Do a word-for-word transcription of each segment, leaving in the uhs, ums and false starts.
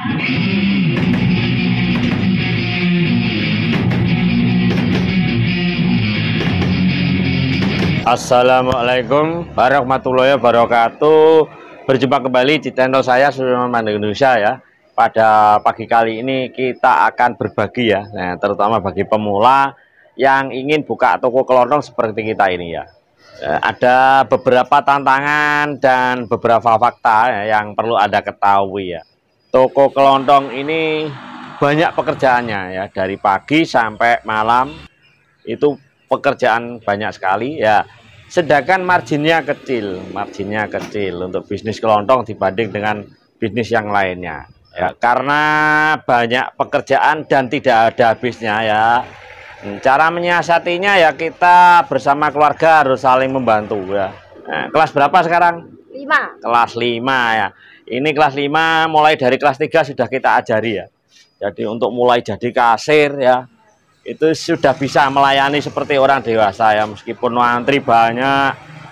Assalamualaikum warahmatullahi wabarakatuh. Berjumpa kembali di channel saya Sulaiman Mandeng Indonesia ya. Pada pagi kali ini kita akan berbagi ya, nah, terutama bagi pemula yang ingin buka toko kelontong seperti kita ini ya. Eh, ada beberapa tantangan dan beberapa fakta ya, yang perlu Anda ketahui ya. Toko kelontong ini banyak pekerjaannya ya, dari pagi sampai malam itu pekerjaan banyak sekali ya. Sedangkan marginnya kecil, marginnya kecil untuk bisnis kelontong dibanding dengan bisnis yang lainnya ya, karena banyak pekerjaan dan tidak ada habisnya ya. Cara menyiasatinya ya kita bersama keluarga harus saling membantu ya. Nah, kelas berapa sekarang? lima. Kelas lima ya. Ini kelas lima, mulai dari kelas tiga sudah kita ajari ya. Jadi untuk mulai jadi kasir ya, itu sudah bisa melayani seperti orang dewasa ya, meskipun antri banyak,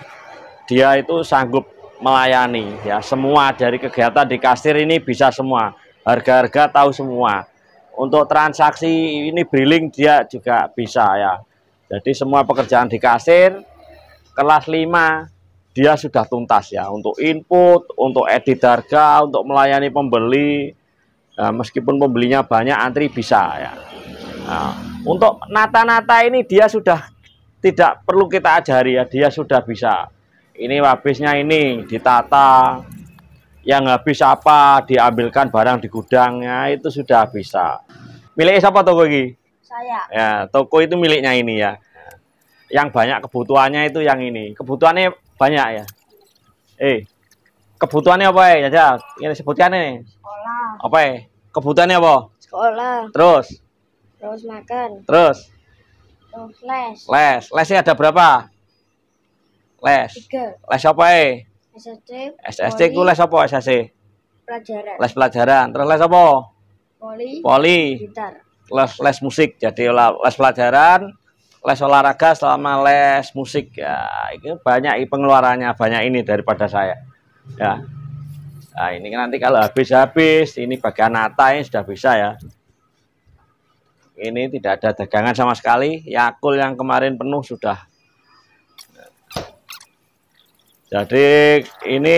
dia itu sanggup melayani ya. Semua dari kegiatan di kasir ini bisa semua, harga-harga tahu semua. Untuk transaksi ini billing dia juga bisa ya. Jadi semua pekerjaan di kasir kelas lima dia sudah tuntas ya, untuk input, untuk edit harga, untuk melayani pembeli ya, meskipun pembelinya banyak antri bisa ya. Nah, untuk nata-nata ini dia sudah tidak perlu kita ajari ya, dia sudah bisa. Ini habisnya ini ditata, yang habis apa diambilkan barang di gudangnya itu sudah bisa. Milik siapa toko ini? Saya. Ya, toko itu miliknya ini ya. Yang banyak kebutuhannya itu yang ini. Kebutuhannya banyak ya. Eh, kebutuhannya apa ya? Ya, ini sebutkannya. Sekolah. Apa ya? Kebutuhannya apa? Sekolah. Terus? Terus makan. Terus? Terus les. Les. Lesnya ada berapa? Les. Tiga. Les apa ya? S S C. S S C ku les apa S S C? Pelajaran. Les pelajaran. Terus les apa? Poli. Poli. Gitar. Les les musik. Jadi les pelajaran, les olahraga selama les musik ya. Itu banyak pengeluarannya, banyak ini daripada saya. Ya. Nah, ini nanti kalau habis-habis ini bagian nata ini sudah bisa ya. Ini tidak ada dagangan sama sekali. Yakul yang kemarin penuh sudah. Jadi ini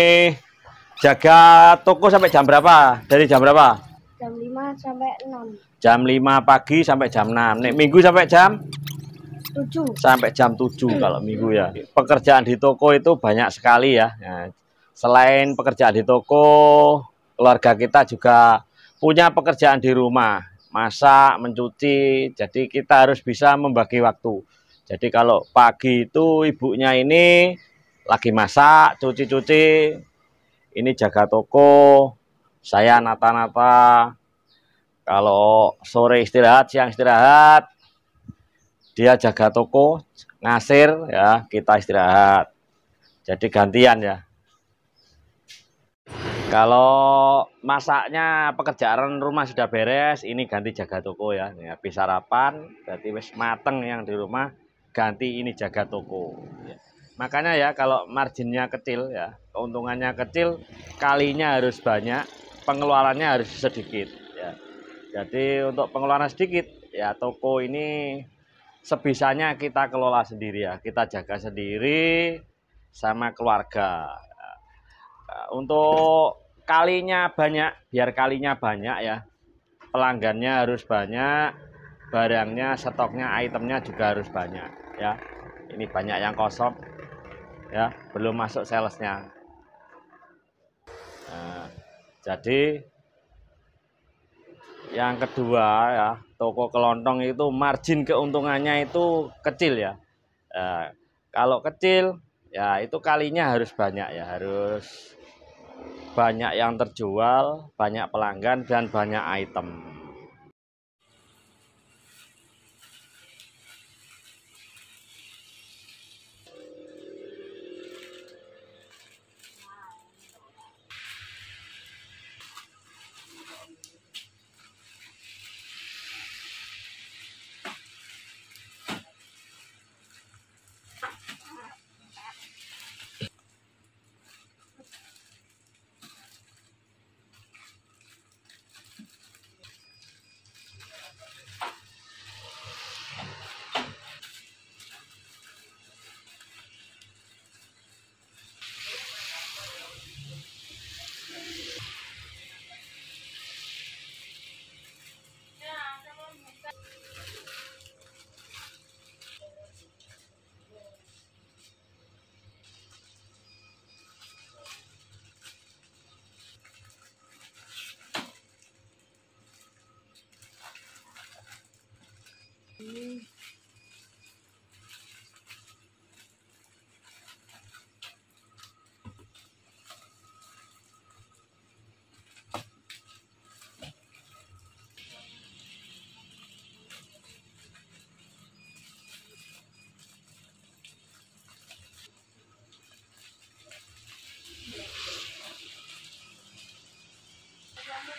jaga toko sampai jam berapa? Dari jam berapa? Jam lima sampai enam. Jam lima pagi sampai jam enam. Nih, minggu sampai jam tujuh. Sampai jam tujuh kalau minggu ya. Pekerjaan di toko itu banyak sekali ya. Nah, selain pekerjaan di toko, keluarga kita juga punya pekerjaan di rumah. Masak, mencuci. Jadi kita harus bisa membagi waktu. Jadi kalau pagi itu ibunya ini lagi masak, cuci-cuci, ini jaga toko, saya nata-nata. Kalau sore istirahat, siang istirahat, dia jaga toko, ngasir ya, kita istirahat. Jadi gantian ya. Kalau masaknya pekerjaan rumah sudah beres, ini ganti jaga toko ya. Ini habis sarapan, berarti wis mateng yang di rumah, ganti ini jaga toko. Makanya ya kalau marginnya kecil ya, keuntungannya kecil, kalinya harus banyak, pengeluarannya harus sedikit ya. Jadi untuk pengeluaran sedikit ya, toko ini sebisanya kita kelola sendiri ya, kita jaga sendiri sama keluarga. Untuk kalinya banyak, biar kalinya banyak ya, pelanggannya harus banyak, barangnya, stoknya, itemnya juga harus banyak ya. Ini banyak yang kosong ya, belum masuk salesnya. Nah, jadi yang kedua ya, toko kelontong itu margin keuntungannya itu kecil ya. Nah, kalau kecil ya itu kalinya harus banyak ya, harus banyak yang terjual, banyak pelanggan dan banyak item.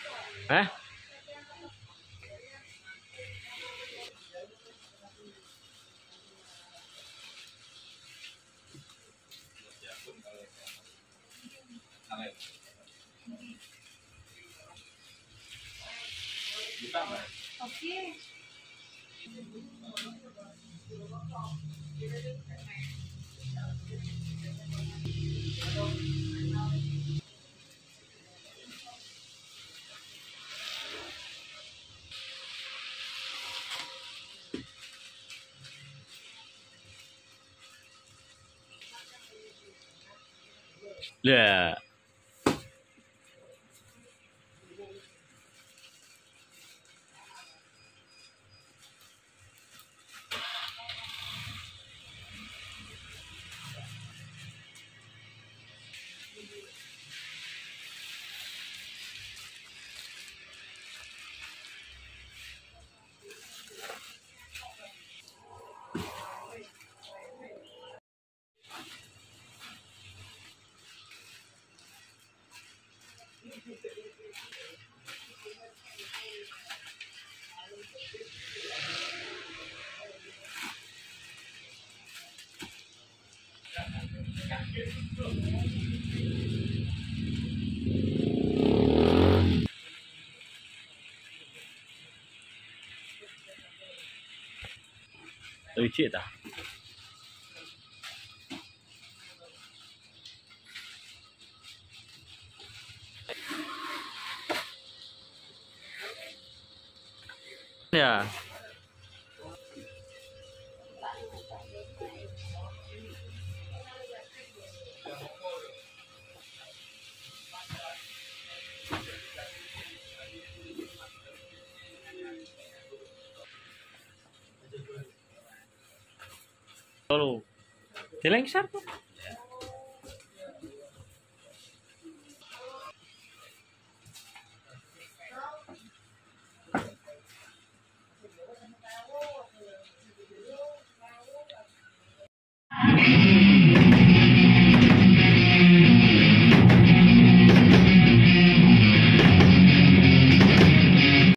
Eh? Oke. Ya. Lucu ta? Ya. Lalu, dilengser tuh.